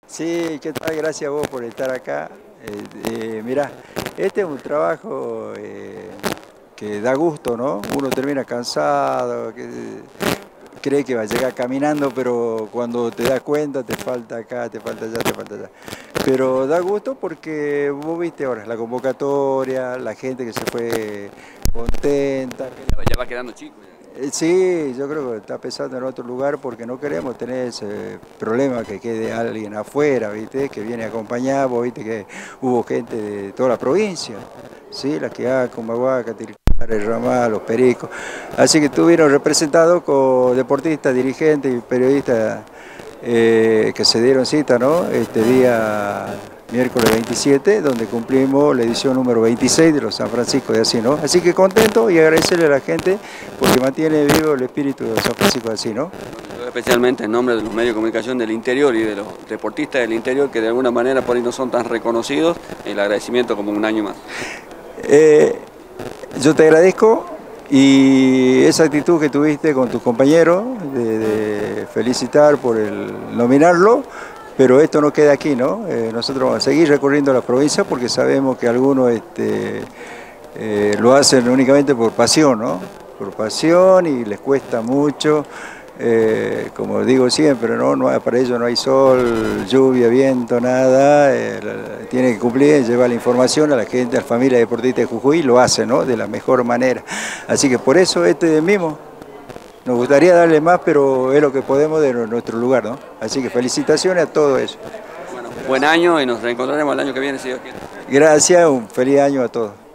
Sí, ¿qué tal? Gracias a vos por estar acá. Mirá, este es un trabajo que da gusto, ¿no? Uno termina cansado, cree que va a llegar caminando, pero cuando te das cuenta te falta acá, te falta allá, te falta allá. Pero da gusto porque vos viste ahora la convocatoria, la gente que se fue contenta. Ya va quedando chico. Sí, yo creo que está pensando en otro lugar porque no queremos tener ese problema que quede alguien afuera, ¿viste? Que viene acompañado, vos viste que hubo gente de toda la provincia, ¿sí? La Quiaca, Humahuaca, Tilcara, el Ramal, los Pericos. Así que estuvieron representados con deportistas, dirigentes y periodistas que se dieron cita, ¿no? Este día miércoles 27, donde cumplimos la edición número 26 de los San Francisco de Asís, ¿no? Así que contento y agradecerle a la gente porque mantiene vivo el espíritu de San Francisco de Asís, ¿no? Yo especialmente en nombre de los medios de comunicación del interior y de los deportistas del interior que de alguna manera por ahí no son tan reconocidos, el agradecimiento como un año más. Yo te agradezco y esa actitud que tuviste con tus compañeros de felicitar por el nominarlo. Pero esto no queda aquí, ¿no? Nosotros vamos a seguir recorriendo la provincia porque sabemos que algunos lo hacen únicamente por pasión, ¿no? Por pasión y les cuesta mucho. Como digo siempre, ¿no? Para ellos no hay sol, lluvia, viento, nada. Tienen que cumplir, llevar la información a la gente, a la familia deportista de Jujuy, y lo hacen, ¿no? De la mejor manera. Así que por eso mismo. Nos gustaría darle más, pero es lo que podemos de nuestro lugar, ¿no? Así que felicitaciones a todo eso. Bueno, buen año y nos reencontraremos el año que viene, si Dios quiere. Gracias, un feliz año a todos.